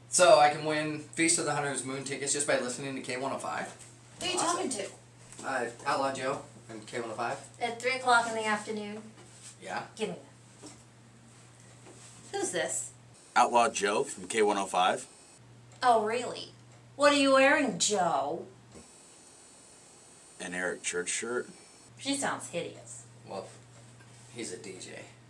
So I can win Feast of the Hunter's Moon tickets just by listening to K-105. Who are you talking to? Outlaw Joe and K-105. At 3 o'clock in the afternoon? Yeah. Give me that. Who's this? Outlaw Joe from K-105. Oh, really? What are you wearing, Joe? An Eric Church shirt. She sounds hideous. Well, he's a DJ.